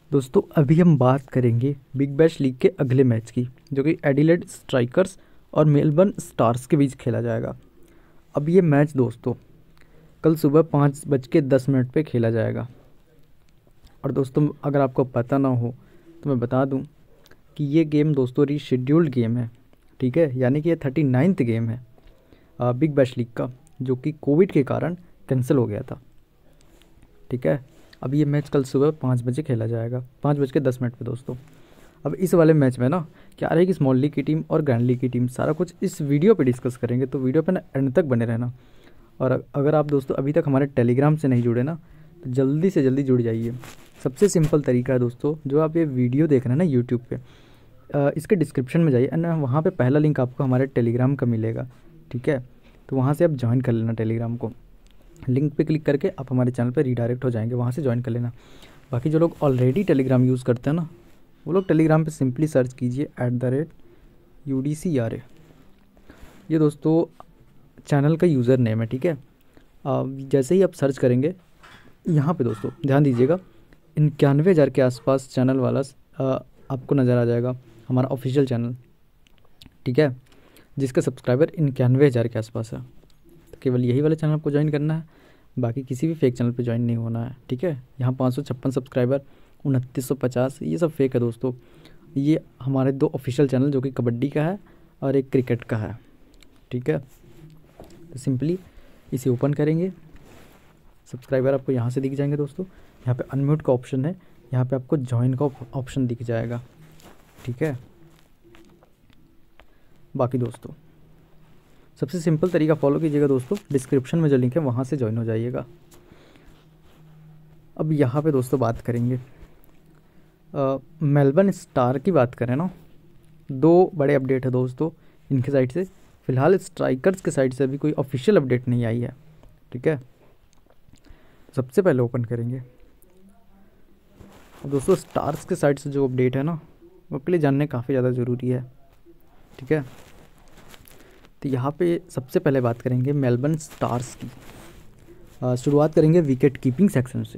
दोस्तों अभी हम बात करेंगे बिग बैश लीग के अगले मैच की, जो कि एडिलेड स्ट्राइकर्स और मेलबर्न स्टार्स के बीच खेला जाएगा। अब ये मैच दोस्तों कल सुबह 5:10 पे खेला जाएगा। और दोस्तों अगर आपको पता ना हो तो मैं बता दूं कि ये गेम दोस्तों रीशेड्यूल्ड गेम है। ठीक है, यानी कि ये 39th गेम है बिग बैश लीग का, जो कि कोविड के कारण कैंसिल हो गया था। ठीक है, अब ये मैच कल सुबह 5 बजे खेला जाएगा, 5:10 पे दोस्तों। अब इस वाले मैच में ना क्या रहेगी, स्मॉल लीग की टीम और ग्रैंड लीग की टीम, सारा कुछ इस वीडियो पे डिस्कस करेंगे, तो वीडियो पे ना एंड तक बने रहना। और अगर आप दोस्तों अभी तक हमारे टेलीग्राम से नहीं जुड़े ना, तो जल्दी से जल्दी जुड़ जाइए। सबसे सिंपल तरीका है दोस्तों, जो आप ये वीडियो देख रहे हैं ना यूट्यूब पे, इसके डिस्क्रिप्शन में जाइए एंड वहाँ पे पहला लिंक आपको हमारे टेलीग्राम का मिलेगा। ठीक है, तो वहाँ से आप ज्वाइन कर लेना टेलीग्राम को। लिंक पे क्लिक करके आप हमारे चैनल पे रीडायरेक्ट हो जाएंगे, वहाँ से ज्वाइन कर लेना। बाकी जो लोग ऑलरेडी टेलीग्राम यूज़ करते हैं ना, वो लोग टेलीग्राम पे सिंपली सर्च कीजिए @UDCRA। ये दोस्तों चैनल का यूज़र नेम है। ठीक है, जैसे ही आप सर्च करेंगे, यहाँ पे दोस्तों ध्यान दीजिएगा, 91,000 के आसपास चैनल वाला आपको नज़र आ जाएगा, हमारा ऑफिशियल चैनल। ठीक है, जिसका सब्सक्राइबर 91,000 के आसपास है। तो केवल यही वाले चैनल आपको ज्वाइन करना है, बाकी किसी भी फेक चैनल पे ज्वाइन नहीं होना है। ठीक है, यहाँ 556 सब्सक्राइबर, 2950, ये सब फेक है दोस्तों। ये हमारे दो ऑफिशियल चैनल, जो कि कबड्डी का है और एक क्रिकेट का है। ठीक है, तो सिंपली इसे ओपन करेंगे, सब्सक्राइबर आपको यहाँ से दिख जाएंगे दोस्तों। यहाँ पे अनम्यूट का ऑप्शन है, यहाँ पे आपको ज्वाइन का ऑप्शन दिख जाएगा। ठीक है, बाकी दोस्तों सबसे सिंपल तरीका फॉलो कीजिएगा दोस्तों, डिस्क्रिप्शन में जो लिंक है वहाँ से ज्वाइन हो जाइएगा। अब यहाँ पे दोस्तों बात करेंगे मेलबर्न स्टार की। बात करें ना, दो बड़े अपडेट है दोस्तों इनके साइड से। फ़िलहाल स्ट्राइकर्स के साइड से अभी कोई ऑफिशियल अपडेट नहीं आई है। ठीक है, सबसे पहले ओपन करेंगे। अब दोस्तों स्टार्स के साइड से जो अपडेट है ना, वो आपके लिए जानने काफ़ी ज़्यादा ज़रूरी है। ठीक है, तो यहाँ पे सबसे पहले बात करेंगे मेलबर्न स्टार्स की। शुरुआत करेंगे विकेट कीपिंग सेक्शन से।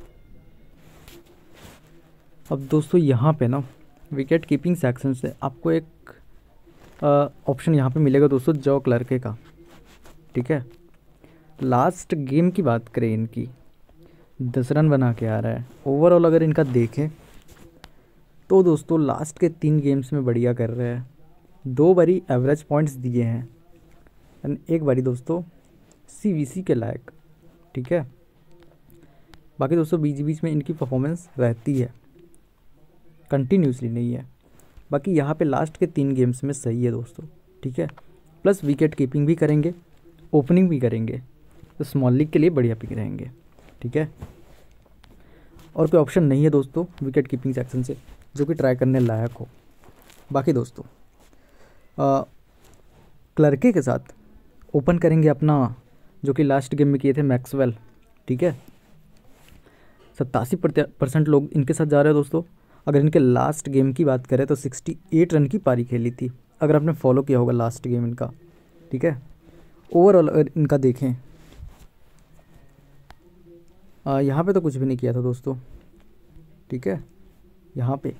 अब दोस्तों यहाँ पे ना विकेट कीपिंग सेक्शन से आपको एक ऑप्शन यहाँ पे मिलेगा दोस्तों, जॉ क्लर्के का। ठीक है, लास्ट गेम की बात करें, इनकी 10 रन बना के आ रहा है। ओवरऑल अगर इनका देखें तो दोस्तों लास्ट के 3 गेम्स में बढ़िया कर रहे हैं। 2 बारी एवरेज पॉइंट्स दिए हैं एंड एक बारी दोस्तों CVC के लायक। ठीक है, बाकी दोस्तों बीच बीच में इनकी परफॉर्मेंस रहती है, कंटिन्यूसली नहीं है। बाकी यहाँ पे लास्ट के 3 गेम्स में सही है दोस्तों। ठीक है, प्लस विकेट कीपिंग भी करेंगे, ओपनिंग भी करेंगे, तो स्मॉल लीग के लिए बढ़िया पिक रहेंगे। ठीक है, और कोई ऑप्शन नहीं है दोस्तों विकेट कीपिंग सेक्शन से जो कि ट्राई करने लायक हो। बाकी दोस्तों क्लर्के के साथ ओपन करेंगे अपना, जो कि लास्ट गेम में किए थे, मैक्सवेल। ठीक है, 87% लोग इनके साथ जा रहे हैं दोस्तों। अगर इनके लास्ट गेम की बात करें तो 68 रन की पारी खेली थी, अगर आपने फॉलो किया होगा लास्ट गेम इनका। ठीक है, ओवरऑल अगर इनका देखें, यहाँ पे तो कुछ भी नहीं किया था दोस्तों। ठीक है, यहाँ पे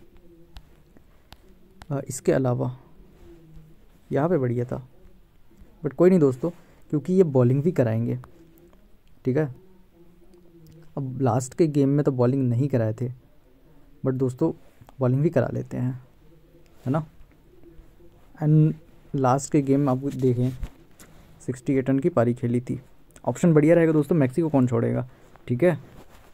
इसके अलावा यहाँ पे बढ़िया था, बट कोई नहीं दोस्तों, क्योंकि ये बॉलिंग भी कराएंगे। ठीक है, अब लास्ट के गेम में तो बॉलिंग नहीं कराए थे, बट दोस्तों बॉलिंग भी करा लेते हैं, है ना। एंड लास्ट के गेम आप देखें, 68 रन की पारी खेली थी। ऑप्शन बढ़िया रहेगा दोस्तों, मैक्सी को कौन छोड़ेगा। ठीक है,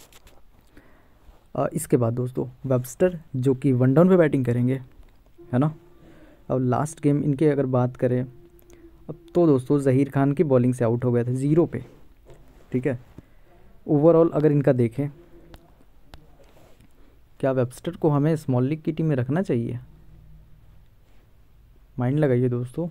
इसके बाद दोस्तों वेबस्टर, जो कि 1 डाउन पे बैटिंग करेंगे, है ना। अब लास्ट गेम इनके अगर बात करें, अब तो दोस्तों ज़हीर खान की बॉलिंग से आउट हो गए थे 0 पे। ठीक है, ओवरऑल अगर इनका देखें, क्या वेबस्टर को हमें स्मॉल लीग की टीम में रखना चाहिए? माइंड लगाइए दोस्तों।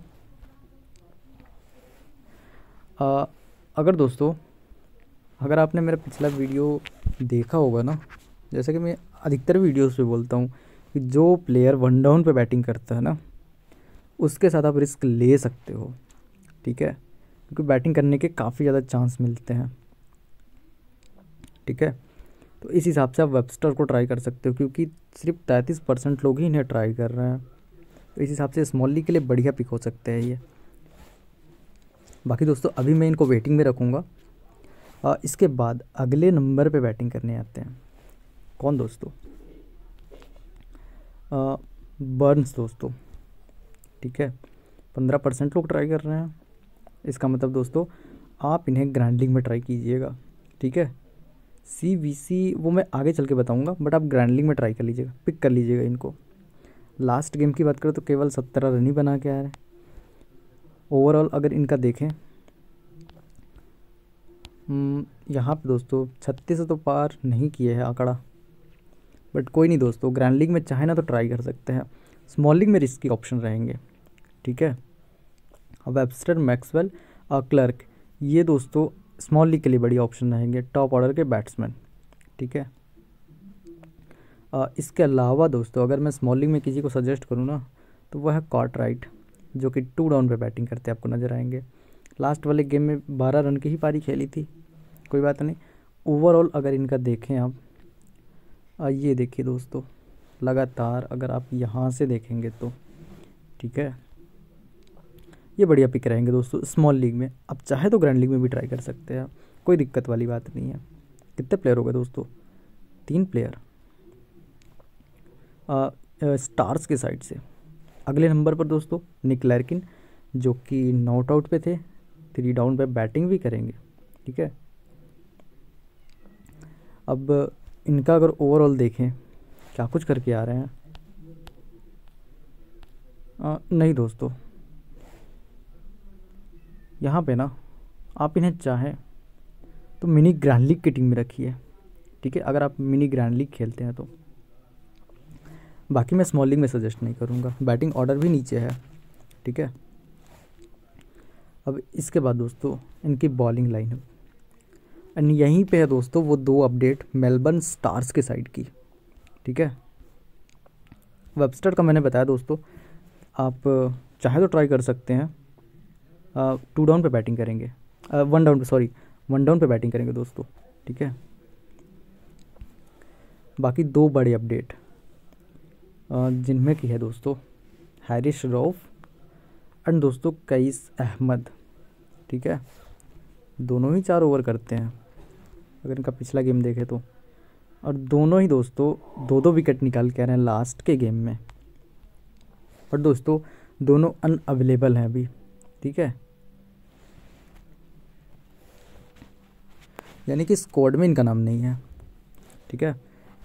अगर आपने मेरा पिछला वीडियो देखा होगा ना, जैसे कि मैं अधिकतर वीडियोस पे बोलता हूँ कि जो प्लेयर 1 डाउन पे बैटिंग करता है ना, उसके साथ आप रिस्क ले सकते हो। ठीक है, क्योंकि बैटिंग करने के काफ़ी ज़्यादा चांस मिलते हैं। ठीक है, तो इस हिसाब से आप वेबस्टर को ट्राई कर सकते हो, क्योंकि सिर्फ 33% लोग ही इन्हें ट्राई कर रहे हैं। तो इस हिसाब से स्मॉल लीग के लिए बढ़िया पिक हो सकते हैं ये। बाकी दोस्तों अभी मैं इनको वेटिंग में रखूँगा। इसके बाद अगले नंबर पे बैटिंग करने आते हैं। कौन दोस्तों? बर्न्स दोस्तों। ठीक है, 15% लोग ट्राई कर रहे हैं। इसका मतलब दोस्तों आप इन्हें ग्रैंड लीग में ट्राई कीजिएगा। ठीक है, CVC वो मैं आगे चल के बताऊंगा, बट आप ग्रैंड लीग में ट्राई कर लीजिएगा, पिक कर लीजिएगा इनको। लास्ट गेम की बात करें तो केवल 17 रन ही बना के आ रहे हैं। ओवरऑल अगर इनका देखें यहाँ पे दोस्तों 36 तो पार नहीं किए है आंकड़ा, बट कोई नहीं दोस्तों, ग्रैंड लीग में चाहे ना तो ट्राई कर सकते हैं। स्मॉल लीग में रिस्की ऑप्शन रहेंगे। ठीक है, वेबस्टर, मैक्सवेल और क्लर्क, ये दोस्तों स्मॉल लीग के लिए बढ़िया ऑप्शन रहेंगे, टॉप ऑर्डर के बैट्समैन। ठीक है, इसके अलावा दोस्तों अगर मैं स्मॉल लीग में किसी को सजेस्ट करूँ ना तो वह है कार्टराइट, जो कि 2 डाउन पे बैटिंग करते आपको नज़र आएंगे। लास्ट वाले गेम में 12 रन की ही पारी खेली थी, कोई बात नहीं। ओवरऑल अगर इनका देखें आप, ये देखिए दोस्तों, लगातार अगर आप यहाँ से देखेंगे तो ठीक है, ये बढ़िया पिक रहेंगे दोस्तों स्मॉल लीग में। आप चाहे तो ग्रैंड लीग में भी ट्राई कर सकते हैं, कोई दिक्कत वाली बात नहीं है। कितने प्लेयर हो गए दोस्तों? 3 प्लेयर स्टार्स के साइड से। अगले नंबर पर दोस्तों निक लैर्किन, जो कि नॉट आउट पे थे, 3 डाउन पे बैटिंग भी करेंगे। ठीक है, अब इनका अगर ओवरऑल देखें क्या कुछ करके आ रहे हैं, नहीं दोस्तों, यहाँ पे ना आप इन्हें चाहें तो मिनी ग्रैंड लीग की टीम में रखिए। ठीक है, अगर आप मिनी ग्रैंड लीग खेलते हैं तो। बाकी मैं स्मॉल लीग में सजेस्ट नहीं करूँगा, बैटिंग ऑर्डर भी नीचे है। ठीक है, अब इसके बाद दोस्तों इनकी बॉलिंग लाइनअप, एंड यहीं पे है दोस्तों वो 2 अपडेट मेलबर्न स्टार्स के साइड की। ठीक है, वेबस्टर का मैंने बताया दोस्तों, आप चाहे तो ट्राई कर सकते हैं। 2 डाउन पे बैटिंग करेंगे, 1 डाउन पे, सॉरी 1 डाउन पे बैटिंग करेंगे दोस्तों। ठीक है, बाकी 2 बड़े अपडेट जिनमें की है दोस्तों हैरिस रऊफ एंड दोस्तों कईस अहमद। ठीक है, दोनों ही 4 ओवर करते हैं अगर इनका पिछला गेम देखें तो, और दोनों ही दोस्तों 2-2 विकेट निकाल के आ रहे हैं लास्ट के गेम में। और दोस्तों दोनों अनअवेलेबल हैं अभी। ठीक है, यानी कि स्क्वाड में इनका नाम नहीं है। ठीक है,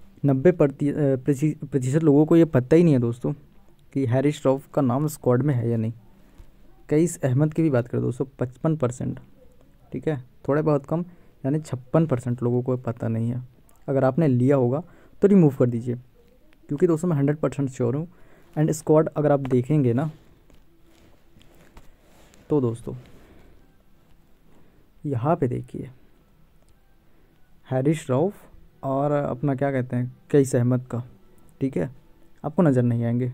90% लोगों को ये पता ही नहीं है दोस्तों कि हैरिस रऊफ का नाम स्क्वाड में है या नहीं। कईस अहमद की भी बात करें दोस्तों 55%। ठीक है, थोड़े बहुत कम, यानी 56% लोगों को पता नहीं है। अगर आपने लिया होगा तो रिमूव कर दीजिए, क्योंकि दोस्तों मैं 100% श्योर हूँ। एंड स्क्वाड अगर आप देखेंगे ना तो दोस्तों यहाँ पे देखिए हैरिस रऊफ और अपना क्या कहते हैं कईस अहमद का, ठीक है, आपको नज़र नहीं आएंगे।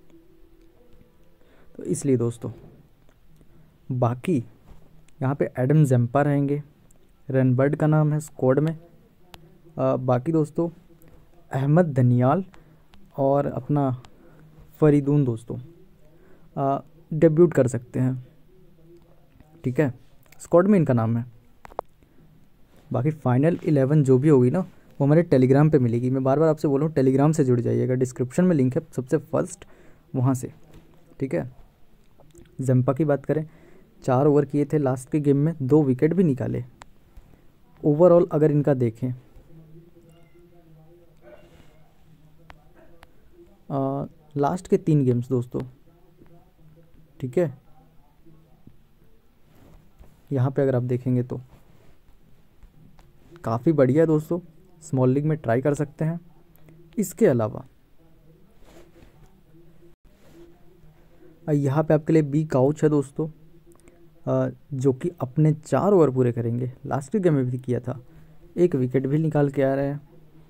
तो इसलिए दोस्तों बाकी यहाँ पे एडम जम्पा रहेंगे, रनबर्ड का नाम है स्क्वाड में। बाकी दोस्तों अहमद दनियाल और अपना फरीदून दोस्तों डेब्यूट कर सकते हैं। ठीक है, स्क्वाड में इनका नाम है। बाकी फाइनल 11 जो भी होगी ना वो हमारे टेलीग्राम पे मिलेगी। मैं बार बार आपसे बोल रहा हूँ टेलीग्राम से जुड़ जाइएगा, डिस्क्रिप्शन में लिंक है सबसे फर्स्ट, वहाँ से। ठीक है, जम्पा की बात करें 4 ओवर किए थे लास्ट के गेम में, 2 विकेट भी निकाले। ओवरऑल अगर इनका देखें लास्ट के 3 गेम्स दोस्तों, ठीक है, यहाँ पे अगर आप देखेंगे तो काफ़ी बढ़िया है दोस्तों, स्मॉल लीग में ट्राई कर सकते हैं। इसके अलावा यहाँ पे आपके लिए बी काउच है दोस्तों, जो कि अपने 4 ओवर पूरे करेंगे, लास्ट के गेम में भी किया था, 1 विकेट भी निकाल के आ रहे हैं।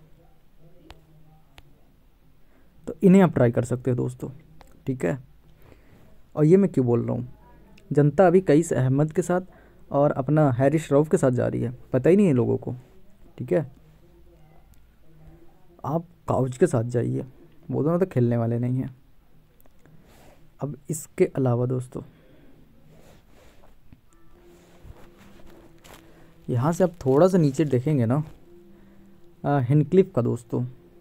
तो इन्हें आप ट्राई कर सकते हो दोस्तों। ठीक है, और ये मैं क्यों बोल रहा हूँ, जनता अभी कईस अहमद के साथ और अपना हैरिस रऊफ के साथ जा रही है, पता ही नहीं है लोगों को। ठीक है, आप काउच के साथ जाइए, वो दोनों तो खेलने वाले नहीं हैं। अब इसके अलावा दोस्तों यहाँ से आप थोड़ा सा नीचे देखेंगे ना, हिनक्लिफ का दोस्तों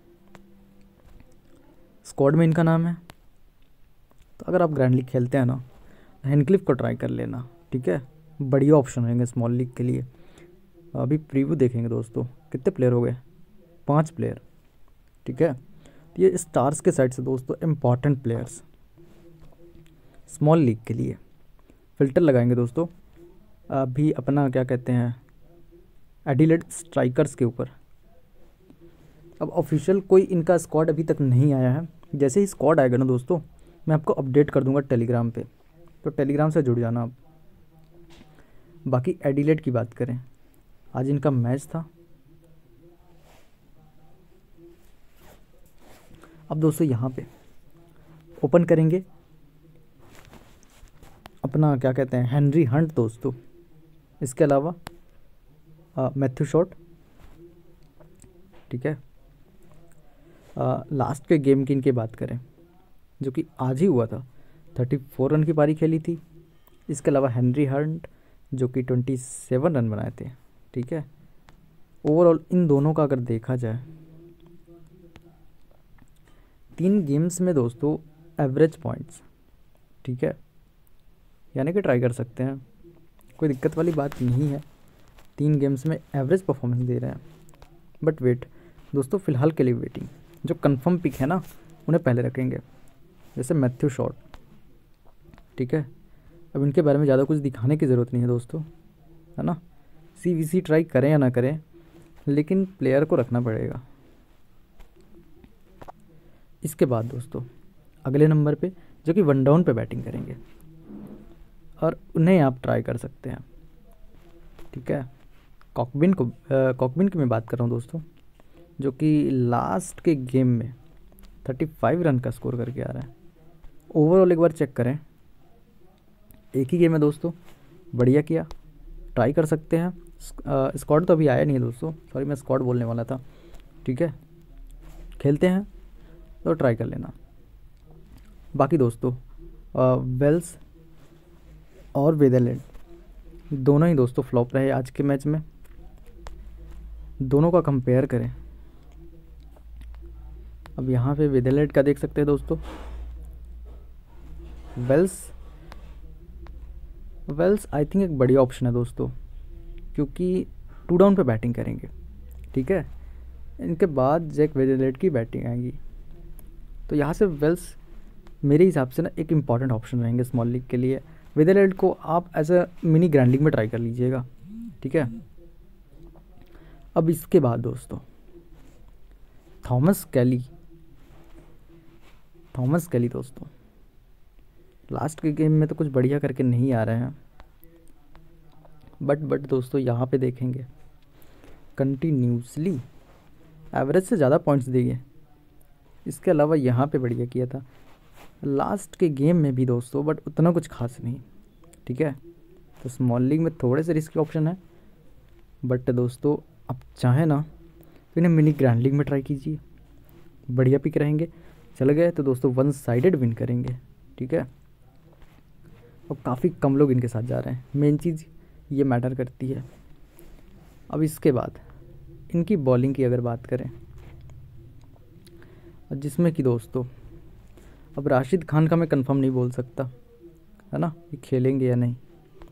स्क्वाड में इनका नाम है। तो अगर आप ग्रैंड लीग खेलते हैं ना, हिनक्लिफ को ट्राई कर लेना, ठीक है। बढ़िया ऑप्शन रहेंगे स्मॉल लीग के लिए। अभी प्रीव्यू देखेंगे दोस्तों, कितने प्लेयर हो गए, 5 प्लेयर, ठीक है। तो ये स्टार्स के साइड से दोस्तों इम्पॉर्टेंट प्लेयर्स स्मॉल लीग के लिए। फ़िल्टर लगाएंगे दोस्तों अभी अपना क्या कहते हैं, एडिलेड स्ट्राइकर्स के ऊपर। अब ऑफिशियल कोई इनका स्क्वाड अभी तक नहीं आया है। जैसे ही स्क्वाड आएगा ना दोस्तों, मैं आपको अपडेट कर दूंगा टेलीग्राम पे, तो टेलीग्राम से जुड़ जाना आप। बाकी एडिलेड की बात करें, आज इनका मैच था। अब दोस्तों यहाँ पे ओपन करेंगे अपना क्या कहते हैं, हेनरी हंट दोस्तों। इसके अलावा मैथ्यू शॉट, ठीक है। लास्ट के गेम की इनकी बात करें जो कि आज ही हुआ था, 34 रन की पारी खेली थी। इसके अलावा हेनरी हंट जो कि 27 रन बनाए थे, ठीक है। ओवरऑल इन दोनों का अगर देखा जाए 3 गेम्स में दोस्तों एवरेज पॉइंट्स, ठीक है, यानी कि ट्राई कर सकते हैं, कोई दिक्कत वाली बात नहीं है। 3 गेम्स में एवरेज परफॉर्मेंस दे रहे हैं। बट वेट दोस्तों, फ़िलहाल के लिए वेटिंग, जो कंफर्म पिक है ना उन्हें पहले रखेंगे, जैसे मैथ्यू शॉट, ठीक है। अब इनके बारे में ज़्यादा कुछ दिखाने की ज़रूरत नहीं है दोस्तों, है ना। CVC ट्राई करें या ना करें, लेकिन प्लेयर को रखना पड़ेगा। इसके बाद दोस्तों अगले नंबर पे जो कि 1 डाउन पे बैटिंग करेंगे, और उन्हें आप ट्राई कर सकते हैं, ठीक है। कॉकबिन की मैं बात कर रहा हूँ दोस्तों, जो कि लास्ट के गेम में 35 रन का स्कोर करके आ रहा है। ओवरऑल एक बार चेक करें, एक ही गेम है दोस्तों, बढ़िया किया, ट्राई कर सकते हैं। स्क्वाड तो अभी आया नहीं है दोस्तों, सॉरी मैं स्क्वाड बोलने वाला था, ठीक है। खेलते हैं तो ट्राई कर लेना। बाकी दोस्तों वेल्स और वेदरलैंड दोनों ही दोस्तों फ्लॉप रहे आज के मैच में। दोनों का कंपेयर करें, अब यहाँ पे वेदरलैंड का देख सकते हैं दोस्तों। वेल्स आई थिंक एक बढ़िया ऑप्शन है दोस्तों, क्योंकि 2 डाउन पे बैटिंग करेंगे, ठीक है। इनके बाद जैक वेदरलैंड की बैटिंग आएगी, तो यहाँ से वेल्स मेरे हिसाब से ना एक इम्पॉर्टेंट ऑप्शन रहेंगे स्मॉल लीग के लिए। वेदरलैंड को आप as a mini grand league में ट्राई कर लीजिएगा, ठीक है। अब इसके बाद दोस्तों थॉमस कैली दोस्तों, लास्ट के गेम में तो कुछ बढ़िया करके नहीं आ रहे हैं, बट दोस्तों यहाँ पे देखेंगे कंटिन्यूसली एवरेज से ज़्यादा पॉइंट्स दिए। इसके अलावा यहाँ पे बढ़िया किया था लास्ट के गेम में भी दोस्तों, बट उतना कुछ खास नहीं, ठीक है। तो स्मॉल लीग में थोड़े से रिस्की ऑप्शन है, बट दोस्तों आप चाहें ना तो इन्हें मिनी ग्रैंड लीग में ट्राई कीजिए, बढ़िया पिक रहेंगे। चल गए तो दोस्तों 1 साइडेड विन करेंगे, ठीक है। अब काफ़ी कम लोग इनके साथ जा रहे हैं, मेन चीज़ ये मैटर करती है। अब इसके बाद इनकी बॉलिंग की अगर बात करें, जिसमें कि दोस्तों अब राशिद खान का मैं कंफर्म नहीं बोल सकता, है ना, ये खेलेंगे या नहीं,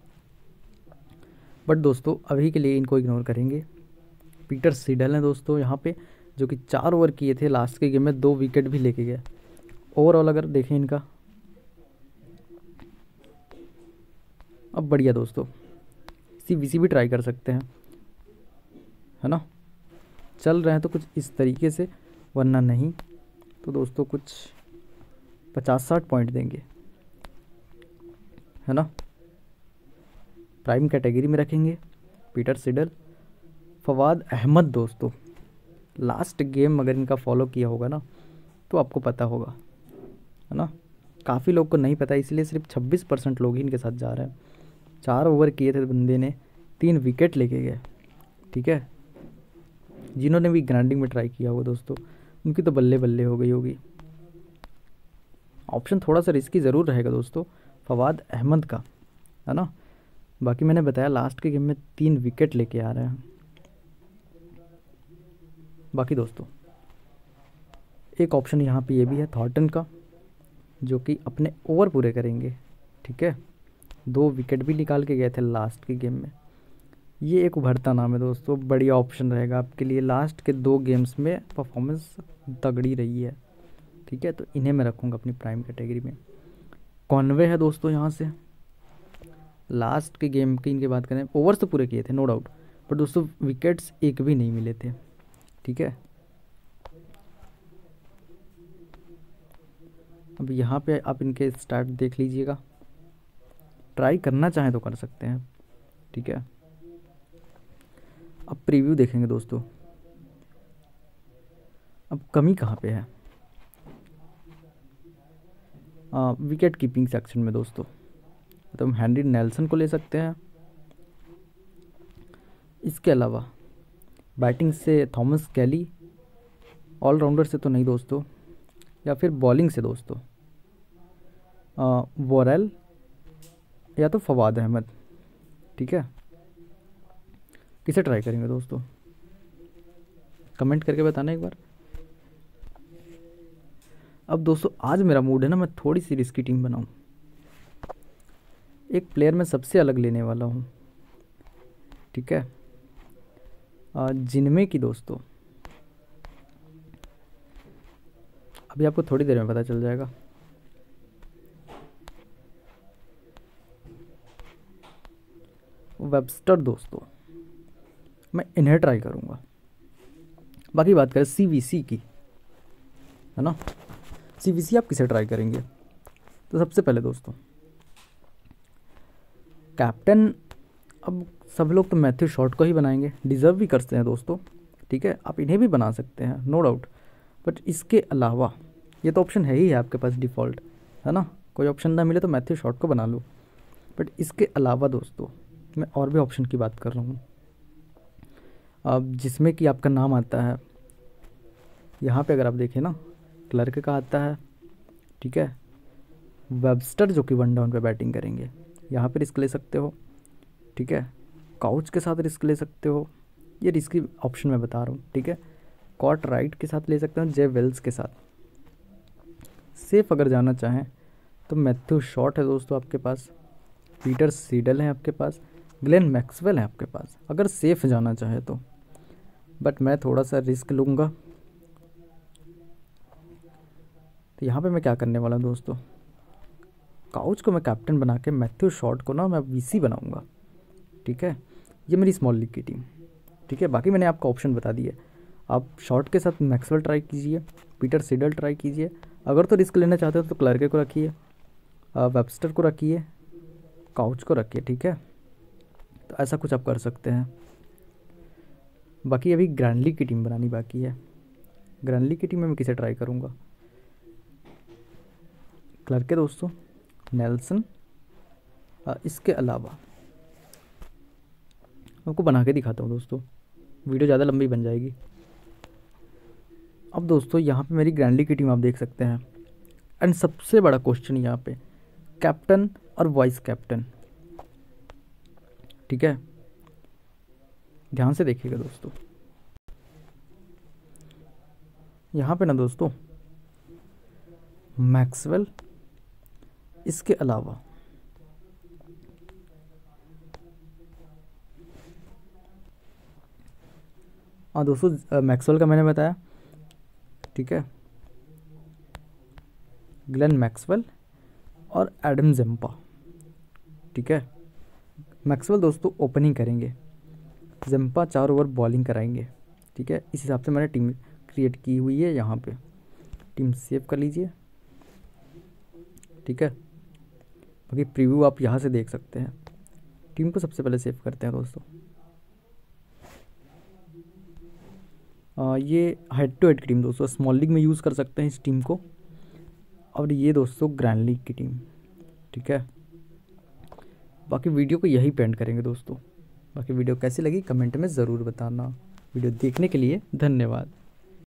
बट दोस्तों अभी के लिए इनको इग्नोर करेंगे। पीटर सीडल हैं दोस्तों यहाँ पे, जो कि 4 ओवर किए थे लास्ट के गेम में, 2 विकेट भी लेके गए। ओवरऑल अगर देखें इनका, अब बढ़िया दोस्तों CVC भी ट्राई कर सकते हैं, है ना। चल रहे हैं तो कुछ इस तरीके से, वरना नहीं तो दोस्तों कुछ 50-60 पॉइंट देंगे, है ना। प्राइम कैटेगरी में रखेंगे पीटर सिडल। फवाद अहमद दोस्तों, लास्ट गेम अगर इनका फॉलो किया होगा ना तो आपको पता होगा, है ना। काफ़ी लोग को नहीं पता, इसलिए सिर्फ 26% लोग ही इनके साथ जा रहे हैं। 4 ओवर किए थे बंदे ने, 3 विकेट लेके गए, ठीक है। जिन्होंने भी ग्राउंडिंग में ट्राई किया होगा दोस्तों उनकी तो बल्ले बल्ले हो गई होगी। ऑप्शन थोड़ा सा रिस्की ज़रूर रहेगा दोस्तों, फवाद अहमद का, है ना। बाकी मैंने बताया लास्ट के गेम में 3 विकेट लेके आ रहे हैं। बाकी दोस्तों एक ऑप्शन यहाँ पे ये भी है थॉर्टन का, जो कि अपने ओवर पूरे करेंगे, ठीक है। 2 विकेट भी निकाल के गए थे लास्ट के गेम में। ये एक उभरता नाम है दोस्तों, बढ़िया ऑप्शन रहेगा आपके लिए। लास्ट के 2 गेम्स में परफॉर्मेंस तगड़ी रही है, ठीक है। तो इन्हें मैं रखूँगा अपनी प्राइम कैटेगरी में। कॉनवे है दोस्तों यहाँ से। लास्ट के गेम की इनकी बात करें, ओवर्स तो पूरे किए थे नो डाउट, पर दोस्तों विकेट्स एक भी नहीं मिले थे, ठीक है। अब यहाँ पे आप इनके स्टार्ट देख लीजिएगा, ट्राई करना चाहें तो कर सकते हैं, ठीक है। अब प्रीव्यू देखेंगे दोस्तों। अब कमी कहाँ पे है, विकेट कीपिंग सेक्शन में दोस्तों। तो हम हेनरी नेल्सन को ले सकते हैं। इसके अलावा बैटिंग से थॉमस कैली, ऑलराउंडर से तो नहीं दोस्तों, या फिर बॉलिंग से दोस्तों वोरेल या तो फवाद अहमद, ठीक है। किसे ट्राई करेंगे दोस्तों, कमेंट करके बताना एक बार। अब दोस्तों आज मेरा मूड है ना, मैं थोड़ी सी रिस्की टीम बनाऊं। एक प्लेयर मैं सबसे अलग लेने वाला हूं, ठीक है। जिनमें कि दोस्तों अभी आपको थोड़ी देर में पता चल जाएगा। वेबस्टर दोस्तों, मैं इन्हें ट्राई करूंगा। बाकी बात करें सीवीसी की, है ना, सीवीसी आप किसे ट्राई करेंगे। तो सबसे पहले दोस्तों कैप्टन, अब सब लोग तो मैथ्यू शॉर्ट को ही बनाएंगे, डिज़र्व भी करते हैं दोस्तों, ठीक है। आप इन्हें भी बना सकते हैं नो डाउट, बट इसके अलावा ये तो ऑप्शन है ही है आपके पास डिफ़ॉल्ट, है ना। कोई ऑप्शन ना मिले तो मैथ्यू शॉर्ट को बना लो, बट इसके अलावा दोस्तों मैं और भी ऑप्शन की बात कर रहा हूँ। अब जिसमें कि आपका नाम आता है यहाँ पे, अगर आप देखें ना, क्लर्क का आता है, ठीक है। वेबस्टर जो कि 1 डाउन पे बैटिंग करेंगे, यहाँ पे रिस्क ले सकते हो, ठीक है। काउच के साथ रिस्क ले सकते हो, ये रिस्की ऑप्शन मैं बता रहा हूँ, ठीक है। कॉट राइट के साथ ले सकते हो, जे वेल्स के साथ। सेफ अगर जाना चाहें तो मैथ्यू शॉर्ट है दोस्तों आपके पास, पीटर सीडल है आपके पास, ग्लेन मैक्सवेल है आपके पास, अगर सेफ जाना चाहे तो। बट मैं थोड़ा सा रिस्क लूँगा, तो यहाँ पे मैं क्या करने वाला हूँ दोस्तों, काउच को मैं कैप्टन बना के मैथ्यू शॉर्ट को ना मैं वीसी बनाऊँगा, ठीक है। ये मेरी स्मॉल लीग की टीम, ठीक है। बाकी मैंने आपको ऑप्शन बता दिए, आप शॉर्ट के साथ मैक्सवेल ट्राई कीजिए, पीटर सीडल ट्राई कीजिए, अगर तो रिस्क लेना चाहते हो तो क्लर्के को रखिए, वेबस्टर को रखिए, काउच को रखिए, ठीक है। तो ऐसा कुछ आप कर सकते हैं। बाकी अभी ग्रैंड लीग की टीम बनानी बाकी है। ग्रैंड लीग की टीम में मैं किसे ट्राई करूँगा, क्लर्के दोस्तों, नेल्सन। इसके अलावा आपको बना के दिखाता हूँ दोस्तों, वीडियो ज़्यादा लंबी बन जाएगी। अब दोस्तों यहाँ पे मेरी ग्रैंड लीग की टीम आप देख सकते हैं, एंड सबसे बड़ा क्वेश्चन यहाँ पे कैप्टन और वाइस कैप्टन, ठीक है। ध्यान से देखिएगा दोस्तों, यहाँ पे ना दोस्तों मैक्सवेल, इसके अलावा हाँ दोस्तों मैक्सवेल का मैंने बताया, ठीक है। ग्लेन मैक्सवेल और एडम जेम्पा, ठीक है। मैक्सवेल दोस्तों ओपनिंग करेंगे, जेम्पा 4 ओवर बॉलिंग कराएंगे, ठीक है। इस हिसाब से मैंने टीम क्रिएट की हुई है, यहाँ पे टीम सेव कर लीजिए, ठीक है। बाकी प्रीव्यू आप यहाँ से देख सकते हैं। टीम को सबसे पहले सेव करते हैं दोस्तों। ये हेड टू हेड की टीम दोस्तों, स्मॉल लीग में यूज़ कर सकते हैं इस टीम को, और ये दोस्तों ग्रैंड लीग की टीम, ठीक है। बाकी वीडियो को यही पेंड करेंगे दोस्तों। बाकी वीडियो कैसी लगी कमेंट में ज़रूर बताना। वीडियो देखने के लिए धन्यवाद।